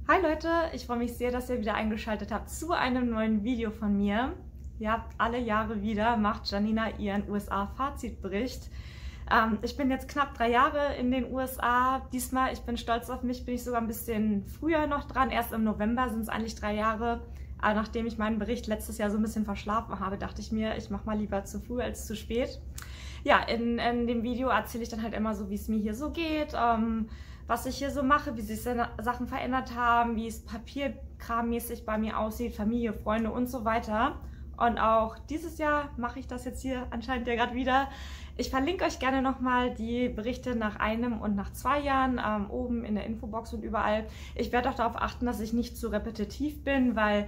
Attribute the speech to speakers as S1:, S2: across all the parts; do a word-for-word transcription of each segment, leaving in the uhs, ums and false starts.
S1: Hi Leute, ich freue mich sehr, dass ihr wieder eingeschaltet habt zu einem neuen Video von mir. Ja, alle Jahre wieder macht Janina ihren U S A-Fazitbericht. Ähm, ich bin jetzt knapp drei Jahre in den U S A. Diesmal, ich bin stolz auf mich, bin ich sogar ein bisschen früher noch dran. Erst im November sind es eigentlich drei Jahre. Aber nachdem ich meinen Bericht letztes Jahr so ein bisschen verschlafen habe, dachte ich mir, ich mache mal lieber zu früh als zu spät. Ja, in, in dem Video erzähle ich dann halt immer so, wie es mir hier so geht, ähm, was ich hier so mache, wie sich Sachen verändert haben, wie es papierkrammäßig bei mir aussieht, Familie, Freunde und so weiter. Und auch dieses Jahr mache ich das jetzt hier anscheinend ja gerade wieder. Ich verlinke euch gerne nochmal die Berichte nach einem und nach zwei Jahren ähm, oben in der Infobox und überall. Ich werde auch darauf achten, dass ich nicht zu repetitiv bin, weil,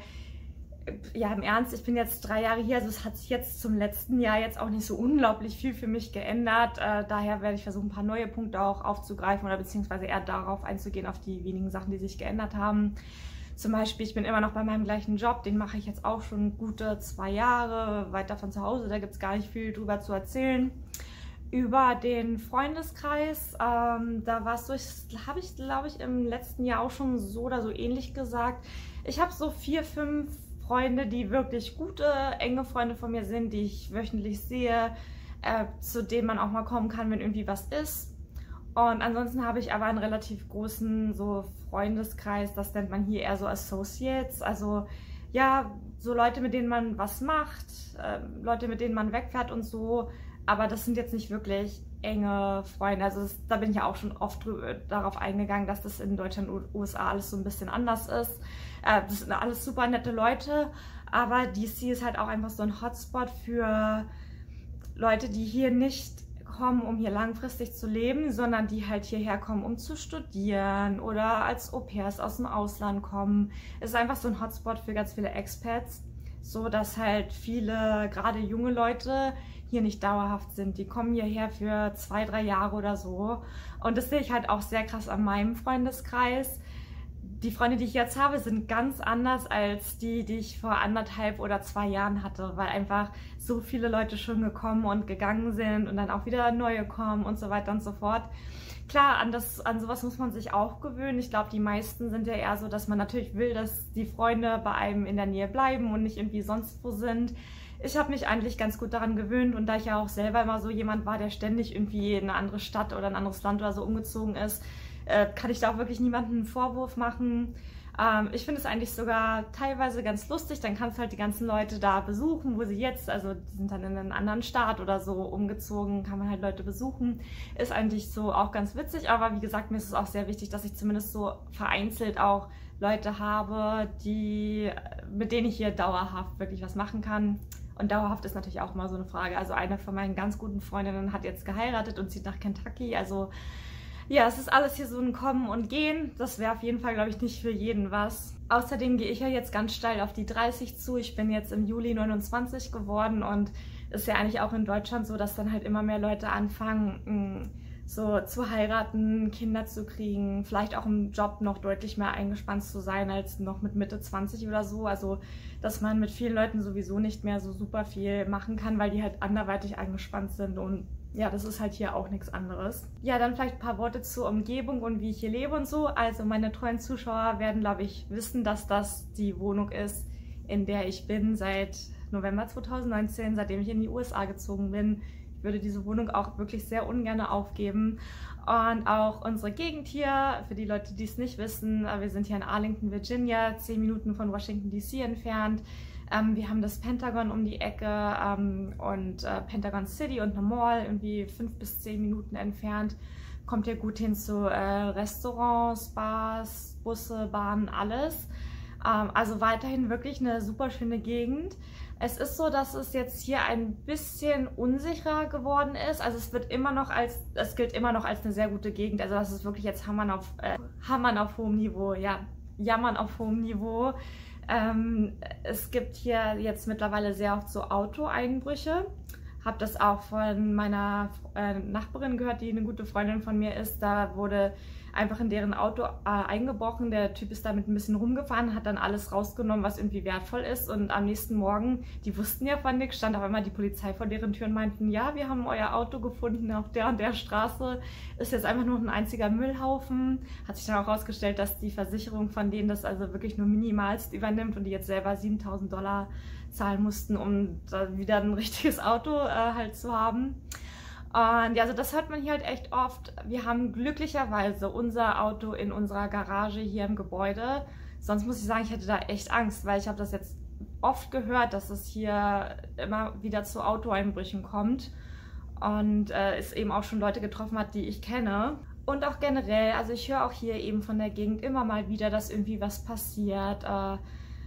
S1: ja im Ernst, ich bin jetzt drei Jahre hier, also es hat sich jetzt zum letzten Jahr jetzt auch nicht so unglaublich viel für mich geändert. Äh, daher werde ich versuchen, ein paar neue Punkte auch aufzugreifen oder beziehungsweise eher darauf einzugehen, auf die wenigen Sachen, die sich geändert haben. Zum Beispiel, ich bin immer noch bei meinem gleichen Job, den mache ich jetzt auch schon gute zwei Jahre, weiter von zu Hause, da gibt es gar nicht viel drüber zu erzählen. Über den Freundeskreis, ähm, da war es so, habe ich glaube ich im letzten Jahr auch schon so oder so ähnlich gesagt. Ich habe so vier, fünf Freunde, die wirklich gute, enge Freunde von mir sind, die ich wöchentlich sehe, äh, zu denen man auch mal kommen kann, wenn irgendwie was ist. Und ansonsten habe ich aber einen relativ großen so Freundeskreis, das nennt man hier eher so Associates, also ja, so Leute, mit denen man was macht, äh, Leute, mit denen man wegfährt und so, aber das sind jetzt nicht wirklich enge Freunde, also das, da bin ich ja auch schon oft drüber, darauf eingegangen, dass das in Deutschland und U S A alles so ein bisschen anders ist. Äh, das sind alles super nette Leute, aber D C ist halt auch einfach so ein Hotspot für Leute, die hier nicht kommen, um hier langfristig zu leben, sondern die halt hierher kommen, um zu studieren oder als Au-pairs aus dem Ausland kommen. Es ist einfach so ein Hotspot für ganz viele Expats, so dass halt viele, gerade junge Leute, hier nicht dauerhaft sind. Die kommen hierher für zwei, drei Jahre oder so. Und das sehe ich halt auch sehr krass an meinem Freundeskreis. Die Freunde, die ich jetzt habe, sind ganz anders als die, die ich vor anderthalb oder zwei Jahren hatte, weil einfach so viele Leute schon gekommen und gegangen sind und dann auch wieder neue kommen und so weiter und so fort. Klar, an, das, an sowas muss man sich auch gewöhnen. Ich glaube, die meisten sind ja eher so, dass man natürlich will, dass die Freunde bei einem in der Nähe bleiben und nicht irgendwie sonst wo sind. Ich habe mich eigentlich ganz gut daran gewöhnt und da ich ja auch selber immer so jemand war, der ständig irgendwie in eine andere Stadt oder ein anderes Land oder so umgezogen ist, kann ich da auch wirklich niemandem einen Vorwurf machen. Ähm, ich finde es eigentlich sogar teilweise ganz lustig, dann kannst du halt die ganzen Leute da besuchen, wo sie jetzt, also die sind dann in einen anderen Staat oder so umgezogen, kann man halt Leute besuchen. Ist eigentlich so auch ganz witzig, aber wie gesagt, mir ist es auch sehr wichtig, dass ich zumindest so vereinzelt auch Leute habe, die, mit denen ich hier dauerhaft wirklich was machen kann. Und dauerhaft ist natürlich auch immer so eine Frage. Also eine von meinen ganz guten Freundinnen hat jetzt geheiratet und zieht nach Kentucky, also ja, es ist alles hier so ein Kommen und Gehen. Das wäre auf jeden Fall, glaube ich, nicht für jeden was. Außerdem gehe ich ja jetzt ganz steil auf die dreißig zu. Ich bin jetzt im Juli neunundzwanzig geworden und es ist ja eigentlich auch in Deutschland so, dass dann halt immer mehr Leute anfangen, so zu heiraten, Kinder zu kriegen, vielleicht auch im Job noch deutlich mehr eingespannt zu sein als noch mit Mitte zwanzig oder so. Also, dass man mit vielen Leuten sowieso nicht mehr so super viel machen kann, weil die halt anderweitig eingespannt sind und ja, das ist halt hier auch nichts anderes. Ja, dann vielleicht ein paar Worte zur Umgebung und wie ich hier lebe und so. Also meine treuen Zuschauer werden, glaube ich, wissen, dass das die Wohnung ist, in der ich bin seit November zweitausendneunzehn, seitdem ich in die U S A gezogen bin. Ich würde diese Wohnung auch wirklich sehr ungern aufgeben. Und auch unsere Gegend hier, für die Leute, die es nicht wissen, wir sind hier in Arlington, Virginia, zehn Minuten von Washington D C entfernt. Ähm, wir haben das Pentagon um die Ecke ähm, und äh, Pentagon City und eine Mall irgendwie fünf bis zehn Minuten entfernt. Kommt ihr gut hin zu äh, Restaurants, Bars, Busse, Bahnen, alles. Ähm, also weiterhin wirklich eine super schöne Gegend. Es ist so, dass es jetzt hier ein bisschen unsicherer geworden ist. Also es wird immer noch als, es gilt immer noch als eine sehr gute Gegend. Also das ist wirklich jetzt Hammern auf, äh, Hammern auf hohem Niveau, ja, Jammern auf hohem Niveau. Ähm, es gibt hier jetzt mittlerweile sehr oft so Autoeinbrüche. Habe das auch von meiner äh, Nachbarin gehört, die eine gute Freundin von mir ist. Da wurde einfach in deren Auto äh, eingebrochen. Der Typ ist damit ein bisschen rumgefahren, hat dann alles rausgenommen, was irgendwie wertvoll ist. Und am nächsten Morgen, die wussten ja von nichts, stand auf einmal die Polizei vor deren Tür und meinten, ja, wir haben euer Auto gefunden auf der und der Straße. Ist jetzt einfach nur ein einziger Müllhaufen. Hat sich dann auch herausgestellt, dass die Versicherung von denen das also wirklich nur minimalst übernimmt und die jetzt selber siebentausend Dollar zahlen mussten, um da wieder ein richtiges Auto äh, halt zu haben. Und ja, also das hört man hier halt echt oft. Wir haben glücklicherweise unser Auto in unserer Garage hier im Gebäude. Sonst muss ich sagen, ich hätte da echt Angst, weil ich habe das jetzt oft gehört, dass es hier immer wieder zu Autoeinbrüchen kommt. Und äh, es eben auch schon Leute getroffen hat, die ich kenne. Und auch generell, also ich höre auch hier eben von der Gegend immer mal wieder, dass irgendwie was passiert. Äh,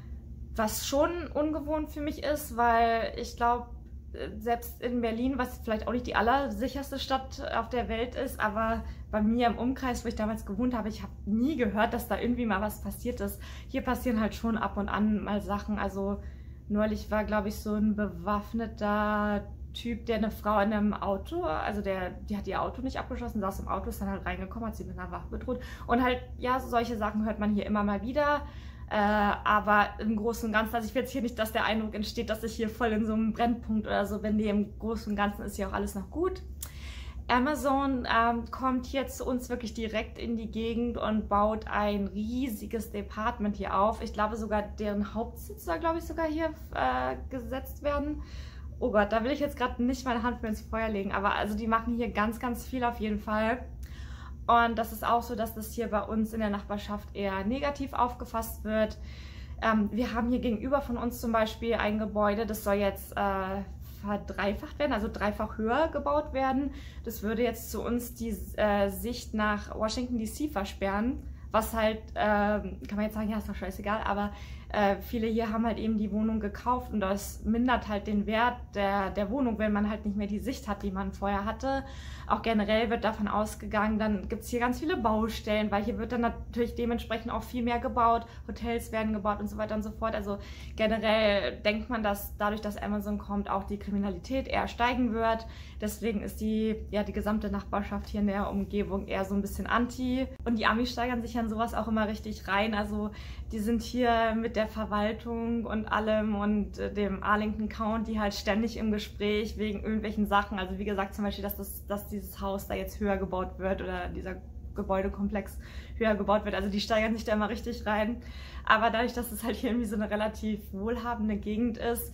S1: was schon ungewohnt für mich ist, weil ich glaube, selbst in Berlin, was vielleicht auch nicht die allersicherste Stadt auf der Welt ist, aber bei mir im Umkreis, wo ich damals gewohnt habe, ich habe nie gehört, dass da irgendwie mal was passiert ist. Hier passieren halt schon ab und an mal Sachen. Also neulich war, glaube ich, so ein bewaffneter Typ, der eine Frau in einem Auto, also der, die hat ihr Auto nicht abgeschlossen, saß im Auto, ist dann halt reingekommen, hat sie mit einer Waffe bedroht. Und halt, ja, solche Sachen hört man hier immer mal wieder. Äh, aber im Großen und Ganzen, also ich will jetzt hier nicht, dass der Eindruck entsteht, dass ich hier voll in so einem Brennpunkt oder so bin. Nee, im Großen und Ganzen ist hier auch alles noch gut. Amazon ähm, kommt hier zu uns wirklich direkt in die Gegend und baut ein riesiges Department hier auf. Ich glaube sogar, deren Hauptsitz soll, glaube ich, sogar hier äh, gesetzt werden. Oh Gott, da will ich jetzt gerade nicht meine Hand mehr ins Feuer legen, aber also die machen hier ganz, ganz viel auf jeden Fall. Und das ist auch so, dass das hier bei uns in der Nachbarschaft eher negativ aufgefasst wird. Ähm, wir haben hier gegenüber von uns zum Beispiel ein Gebäude, das soll jetzt äh, verdreifacht werden, also dreifach höher gebaut werden. Das würde jetzt zu uns die äh, Sicht nach Washington D C versperren, was halt, äh, kann man jetzt sagen, ja, ist doch scheißegal, aber äh, viele hier haben halt eben die Wohnung gekauft und das mindert halt den Wert der, der Wohnung, wenn man halt nicht mehr die Sicht hat, die man vorher hatte. Auch generell wird davon ausgegangen, dann gibt es hier ganz viele Baustellen, weil hier wird dann natürlich dementsprechend auch viel mehr gebaut, Hotels werden gebaut und so weiter und so fort. Also generell denkt man, dass dadurch, dass Amazon kommt, auch die Kriminalität eher steigen wird. Deswegen ist die, ja, die gesamte Nachbarschaft hier in der Umgebung eher so ein bisschen anti. Und die Amis steigern sich an sowas auch immer richtig rein. Also die sind hier mit der Verwaltung und allem und äh, dem Arlington County halt ständig im Gespräch wegen irgendwelchen Sachen. Also wie gesagt, zum Beispiel, dass, das, dass dieses Haus da jetzt höher gebaut wird oder dieser Gebäudekomplex höher gebaut wird. Also die steigern sich da immer richtig rein. Aber dadurch, dass es halt hier irgendwie so eine relativ wohlhabende Gegend ist,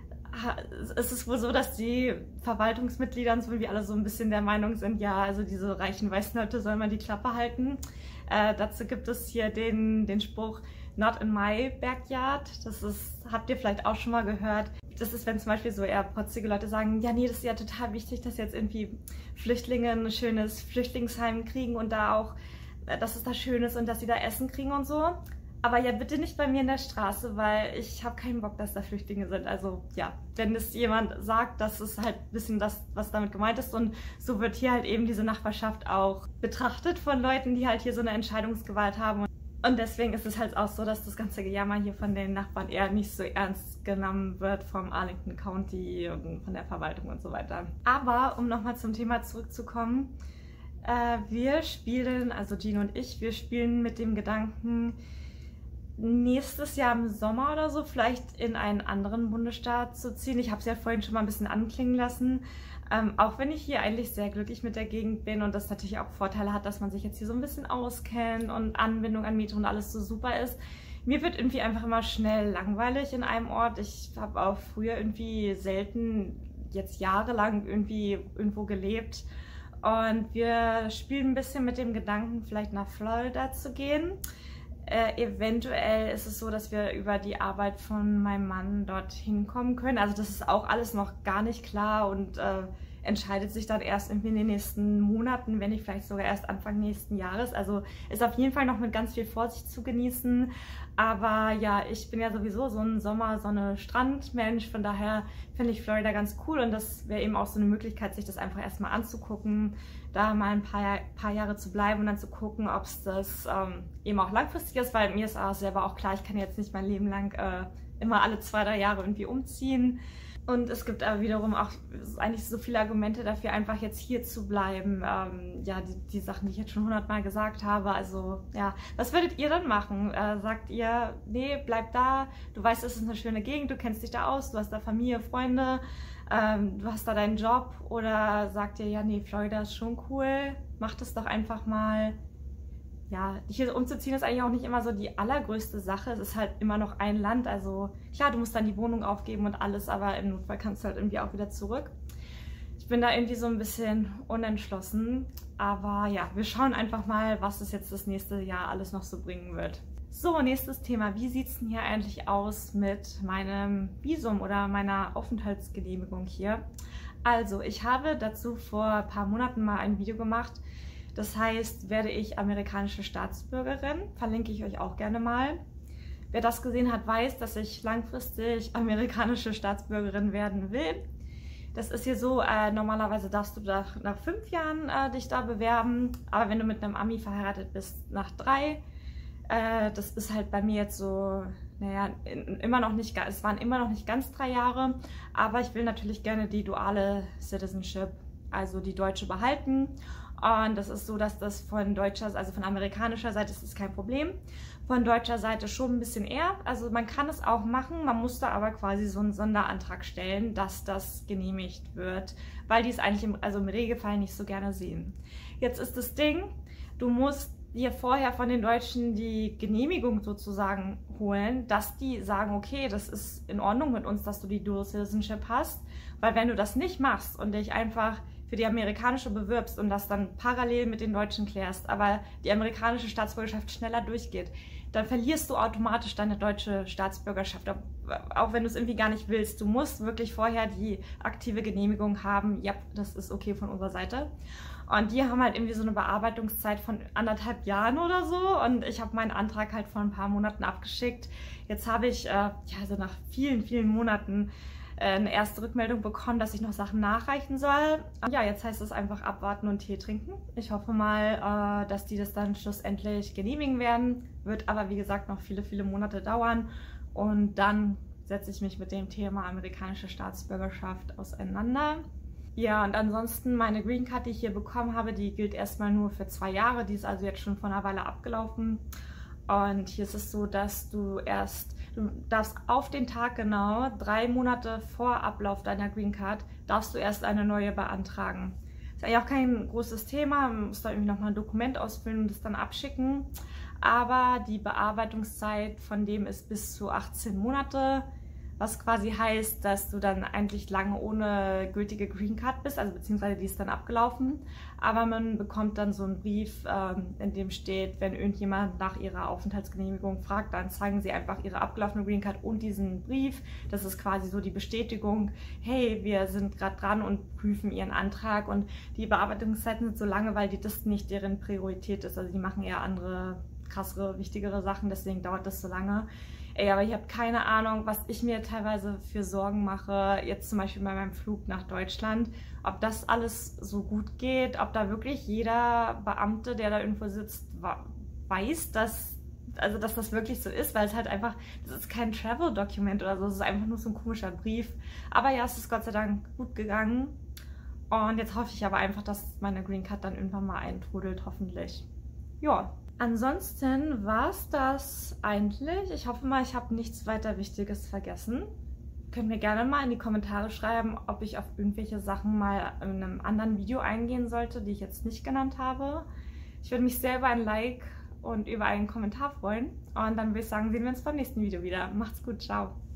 S1: ist es wohl so, dass die Verwaltungsmitglieder so wie alle so ein bisschen der Meinung sind, ja, also diese reichen weißen Leute sollen mal die Klappe halten. Äh, dazu gibt es hier den, den Spruch, not in my backyard. Das ist, habt ihr vielleicht auch schon mal gehört. Das ist, wenn zum Beispiel so eher protzige Leute sagen, ja nee, das ist ja total wichtig, dass jetzt irgendwie Flüchtlinge ein schönes Flüchtlingsheim kriegen und da auch, dass es da schön ist und dass sie da Essen kriegen und so. Aber ja, bitte nicht bei mir in der Straße, weil ich habe keinen Bock, dass da Flüchtlinge sind. Also ja, wenn es jemand sagt, das ist halt ein bisschen das, was damit gemeint ist. Und so wird hier halt eben diese Nachbarschaft auch betrachtet von Leuten, die halt hier so eine Entscheidungsgewalt haben. Und deswegen ist es halt auch so, dass das ganze Gejammer hier von den Nachbarn eher nicht so ernst genommen wird vom Arlington County und von der Verwaltung und so weiter. Aber um nochmal zum Thema zurückzukommen, äh, wir spielen, also Gino und ich, wir spielen mit dem Gedanken, nächstes Jahr im Sommer oder so vielleicht in einen anderen Bundesstaat zu ziehen. Ich habe es ja vorhin schon mal ein bisschen anklingen lassen. Ähm, auch wenn ich hier eigentlich sehr glücklich mit der Gegend bin und das natürlich auch Vorteile hat, dass man sich jetzt hier so ein bisschen auskennt und Anbindung an Metro und alles so super ist. Mir wird irgendwie einfach immer schnell langweilig in einem Ort. Ich habe auch früher irgendwie selten, jetzt jahrelang irgendwie irgendwo gelebt. Und wir spielen ein bisschen mit dem Gedanken, vielleicht nach Florida zu gehen. Äh, eventuell ist es so, dass wir über die Arbeit von meinem Mann dorthin kommen können. Also das ist auch alles noch gar nicht klar und äh, entscheidet sich dann erst irgendwie in den nächsten Monaten, wenn nicht vielleicht sogar erst Anfang nächsten Jahres. Also ist auf jeden Fall noch mit ganz viel Vorsicht zu genießen. Aber ja, ich bin ja sowieso so ein Sommer-, Sonne-, Strand-Mensch. Von daher finde ich Florida ganz cool und das wäre eben auch so eine Möglichkeit, sich das einfach erstmal anzugucken, da mal ein paar, paar Jahre zu bleiben und dann zu gucken, ob es das ähm, eben auch langfristig ist, weil mir ist auch selber auch klar, ich kann jetzt nicht mein Leben lang äh, immer alle zwei, drei Jahre irgendwie umziehen. Und es gibt aber wiederum auch eigentlich so viele Argumente dafür, einfach jetzt hier zu bleiben. Ähm, ja, die, die Sachen, die ich jetzt schon hundertmal gesagt habe. Also, ja, was würdet ihr dann machen? Äh, sagt ihr, nee, bleib da, du weißt, es ist eine schöne Gegend, du kennst dich da aus, du hast da Familie, Freunde, ähm, du hast da deinen Job? Oder sagt ihr, ja, nee, Florida ist schon cool, mach das doch einfach mal. Ja, hier umzuziehen ist eigentlich auch nicht immer so die allergrößte Sache. Es ist halt immer noch ein Land. Also klar, du musst dann die Wohnung aufgeben und alles, aber im Notfall kannst du halt irgendwie auch wieder zurück. Ich bin da irgendwie so ein bisschen unentschlossen. Aber ja, wir schauen einfach mal, was es jetzt das nächste Jahr alles noch so bringen wird. So, nächstes Thema. Wie sieht es denn hier eigentlich aus mit meinem Visum oder meiner Aufenthaltsgenehmigung hier? Also, ich habe dazu vor ein paar Monaten mal ein Video gemacht. Das heißt, werde ich amerikanische Staatsbürgerin, verlinke ich euch auch gerne mal. Wer das gesehen hat, weiß, dass ich langfristig amerikanische Staatsbürgerin werden will. Das ist hier so, äh, normalerweise darfst du nach, nach fünf Jahren äh, dich da bewerben, aber wenn du mit einem Ami verheiratet bist, nach drei. Äh, das ist halt bei mir jetzt so, naja, in, immer noch nicht, es waren immer noch nicht ganz drei Jahre, aber ich will natürlich gerne die duale Citizenship, also die deutsche, behalten. Und das ist so, dass das von deutscher, also von amerikanischer Seite ist das kein Problem. Von deutscher Seite schon ein bisschen eher. Also man kann es auch machen, man muss da aber quasi so einen Sonderantrag stellen, dass das genehmigt wird, weil die es eigentlich im, also im Regelfall nicht so gerne sehen. Jetzt ist das Ding, du musst dir vorher von den Deutschen die Genehmigung sozusagen holen, dass die sagen, okay, das ist in Ordnung mit uns, dass du die Dual Citizenship hast, weil wenn du das nicht machst und dich einfach für die amerikanische bewirbst und das dann parallel mit den Deutschen klärst, aber die amerikanische Staatsbürgerschaft schneller durchgeht, dann verlierst du automatisch deine deutsche Staatsbürgerschaft, auch wenn du es irgendwie gar nicht willst. Du musst wirklich vorher die aktive Genehmigung haben, ja, das ist okay von unserer Seite. Und die haben halt irgendwie so eine Bearbeitungszeit von anderthalb Jahren oder so und ich habe meinen Antrag halt vor ein paar Monaten abgeschickt. Jetzt habe ich, äh, ja, also nach vielen, vielen Monaten eine erste Rückmeldung bekommen, dass ich noch Sachen nachreichen soll. Ja, jetzt heißt es einfach abwarten und Tee trinken. Ich hoffe mal, dass die das dann schlussendlich genehmigen werden. Wird aber, wie gesagt, noch viele, viele Monate dauern. Und dann setze ich mich mit dem Thema amerikanische Staatsbürgerschaft auseinander. Ja, und ansonsten meine Green Card, die ich hier bekommen habe, die gilt erstmal nur für zwei Jahre. Die ist also jetzt schon vor einer Weile abgelaufen. Und hier ist es so, dass du erst, du darfst auf den Tag genau, drei Monate vor Ablauf deiner Green Card, darfst du erst eine neue beantragen. Ist eigentlich auch kein großes Thema, man muss da irgendwie nochmal ein Dokument ausfüllen und das dann abschicken. Aber die Bearbeitungszeit von dem ist bis zu achtzehn Monate. Was quasi heißt, dass du dann eigentlich lange ohne gültige Green Card bist, also beziehungsweise die ist dann abgelaufen. Aber man bekommt dann so einen Brief, ähm, in dem steht, wenn irgendjemand nach ihrer Aufenthaltsgenehmigung fragt, dann zeigen sie einfach ihre abgelaufene Green Card und diesen Brief. Das ist quasi so die Bestätigung, hey, wir sind gerade dran und prüfen ihren Antrag. Und die Bearbeitungszeiten sind so lange, weil die, das nicht deren Priorität ist. Also die machen eher andere, krassere, wichtigere Sachen, deswegen dauert das so lange. Ey, aber ich habe keine Ahnung, was ich mir teilweise für Sorgen mache, jetzt zum Beispiel bei meinem Flug nach Deutschland, ob das alles so gut geht, ob da wirklich jeder Beamte, der da irgendwo sitzt, weiß, dass, also dass das wirklich so ist, weil es halt einfach, das ist kein Travel-Document oder so, es ist einfach nur so ein komischer Brief. Aber ja, es ist Gott sei Dank gut gegangen und jetzt hoffe ich aber einfach, dass meine Green Card dann irgendwann mal eintrudelt, hoffentlich. Ja. Ansonsten war es das eigentlich. Ich hoffe mal, ich habe nichts weiter Wichtiges vergessen. Könnt mir gerne mal in die Kommentare schreiben, ob ich auf irgendwelche Sachen mal in einem anderen Video eingehen sollte, die ich jetzt nicht genannt habe. Ich würde mich sehr über ein Like und über einen Kommentar freuen. Und dann würde ich sagen, sehen wir uns beim nächsten Video wieder. Macht's gut, ciao!